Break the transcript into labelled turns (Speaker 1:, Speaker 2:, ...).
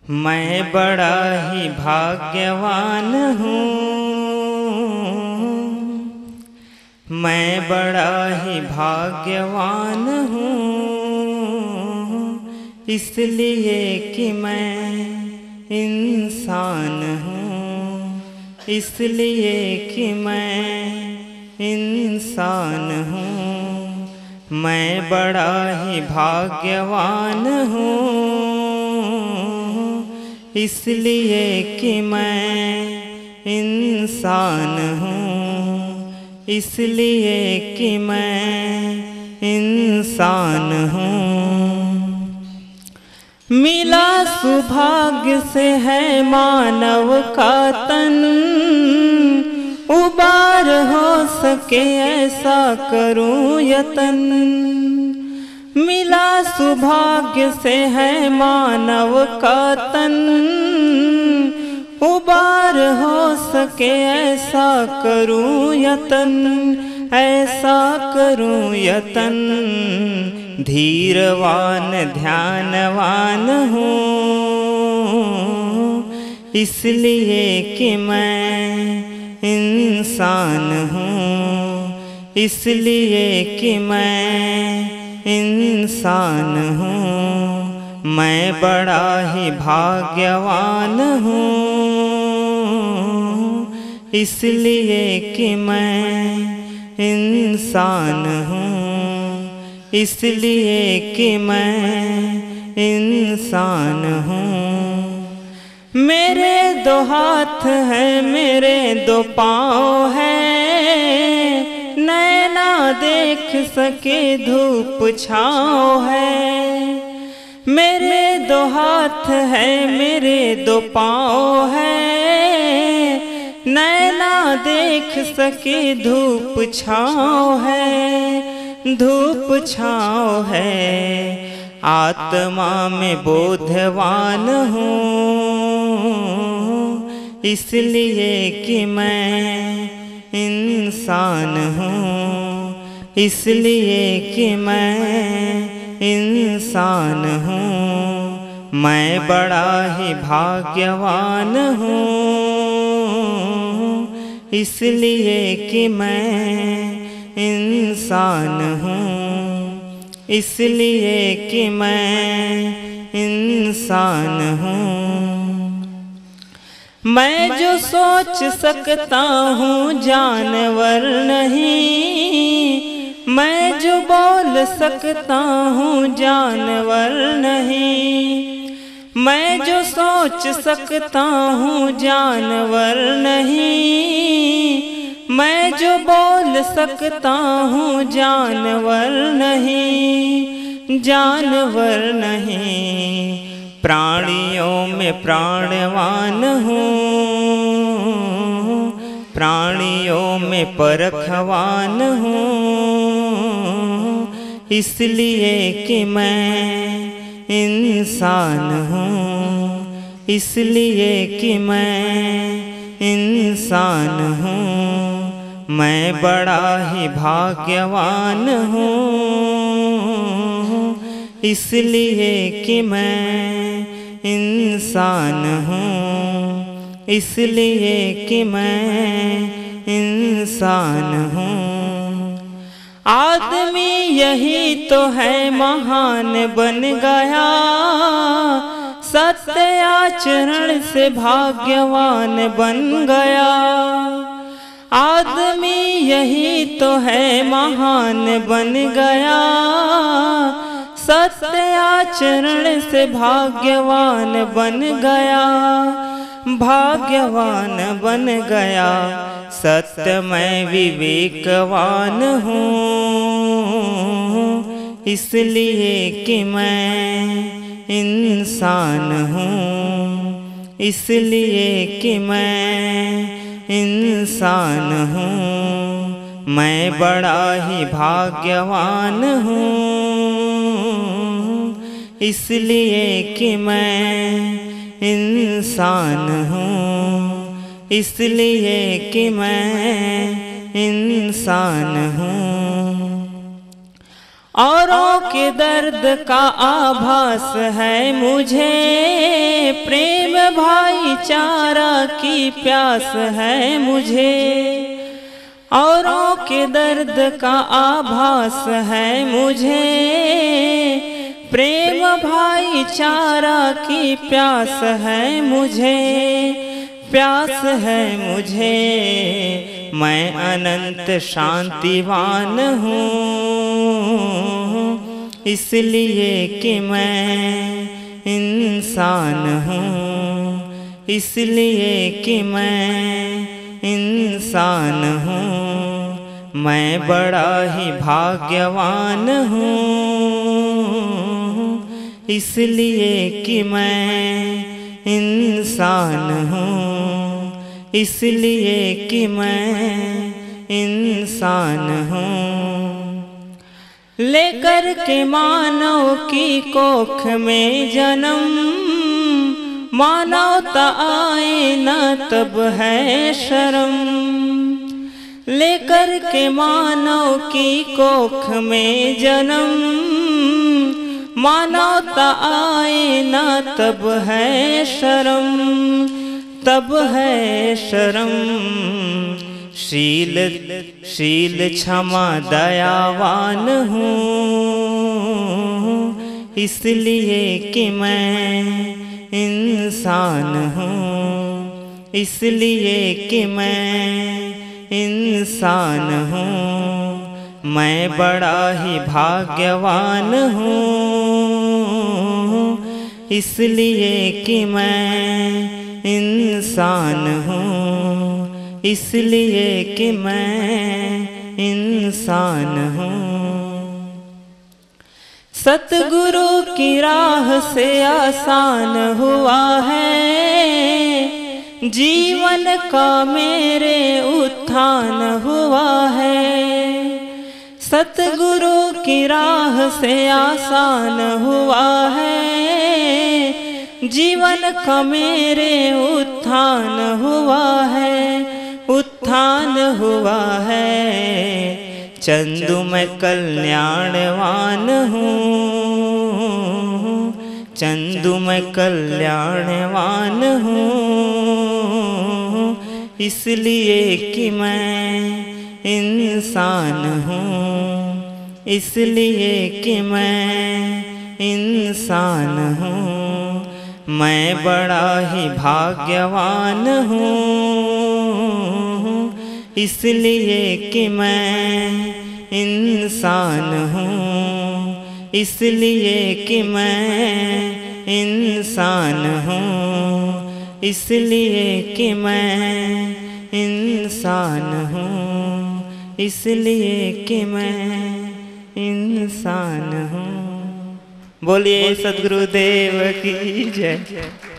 Speaker 1: मैं बड़ा ही भाग्यवान हूँ, मैं बड़ा ही भाग्यवान हूँ, इसलिए कि मैं इंसान हूँ, इसलिए कि मैं इंसान हूँ। मैं बड़ा ही भाग्यवान हूँ, इसलिए कि मैं इंसान हूँ, इसलिए कि मैं इंसान हूँ। मिला सौभाग्य से है मानव का तन, उबार हो सके ऐसा करूं यतन। मिला सौभाग्य से है मानव का तन, उबार हो सके ऐसा करूं यतन, ऐसा करूं यतन। धीरवान ध्यानवान हूँ, इसलिए कि मैं इंसान हूँ, इसलिए कि मैं इंसान हूँ। मैं बड़ा ही भाग्यवान हूँ, इसलिए कि मैं इंसान हूँ, इसलिए कि मैं इंसान हूँ। मेरे दो हाथ हैं, मेरे दो पाँव हैं, नैना देख सके धूप छाँव है। मेरे दो हाथ हैं, मेरे दो पाँव हैं, नैना देख सके धूप छाँव है, धूप छाँव है। आत्मा में बोधवान हूँ, इसलिए कि मैं इंसान हूँ, इसलिए कि मैं इंसान हूँ। मैं बड़ा ही भाग्यवान हूँ, इसलिए कि मैं इंसान हूँ, इसलिए कि मैं इंसान हूँ। मैं जो सोच सकता हूँ जानवर नहीं, मैं जो बोल सकता हूँ जानवर नहीं, मैं जो सोच सकता हूँ जानवर नहीं, मैं जो बोल सकता हूँ जानवर नहीं, जानवर नहीं। प्राणियों में प्राणवान हूँ, प्राणियों में परखवान हूँ, इसलिए कि मैं इंसान हूँ, इसलिए कि मैं इंसान हूँ। मैं बड़ा ही भाग्यवान हूँ, इसलिए कि मैं इंसान हूँ, इसलिए कि मैं इंसान हूँ। आदमी यही तो है महान बन गया, सत्य आचरण से भाग्यवान बन गया। आदमी यही तो है महान बन गया, सत्य आचरण से भाग्यवान बन गया, भाग्यवान बन गया। सत्य मैं विवेकवान हूँ, इसलिए कि मैं इंसान हूँ, इसलिए कि मैं इंसान हूँ। मैं बड़ा ही भाग्यवान हूँ, इसलिए कि मैं इंसान हूँ, इसलिए कि मैं इंसान हूँ। औरों के दर्द का आभास है मुझे, प्रेम भाईचारा की प्यास है मुझे। औरों के दर्द का आभास है मुझे, प्रेम भाईचारा की प्यास है मुझे, प्यास है मुझे। मैं अनंत शांतिवान हूँ, इसलिए कि मैं इंसान हूँ, इसलिए कि मैं इंसान हूँ। मैं बड़ा ही भाग्यवान हूँ, इसलिए कि मैं इंसान हूँ, इसलिए कि मैं इंसान हूँ। लेकर के मानव की कोख में जन्म, मानवता आए न तब है शर्म। लेकर के मानव की कोख में जन्म, मानवता आए न तब है शर्म, तब है शर्म। शील क्षमा दयावान हूँ, इसलिए कि मैं इंसान हूँ, इसलिए कि मैं इंसान हूँ। मैं बड़ा ही भाग्यवान हूँ, इसलिए कि मैं इंसान हूँ, इसलिए कि मैं इंसान हूँ। सतगुरु की राह से आसान हुआ है, जीवन का मेरे उत्थान हुआ है। सतगुरु की राह से आसान हुआ है, जीवन का मेरे उत्थान हुआ है, उत्थान हुआ है। चंदू मैं कल्याणवान हूँ, चंदू मैं कल्याणवान हूँ, इसलिए कि मैं इंसान हूँ, इसलिए कि मैं इंसान हूँ। मैं बड़ा ही भाग्यवान हूँ, इसलिए कि मैं इंसान हूँ, इसलिए कि मैं इंसान हूँ, इसलिए कि मैं इंसान हूँ, इसलिए कि मैं इंसान हूँ। बोलिए सद्गुरुदेव की जय।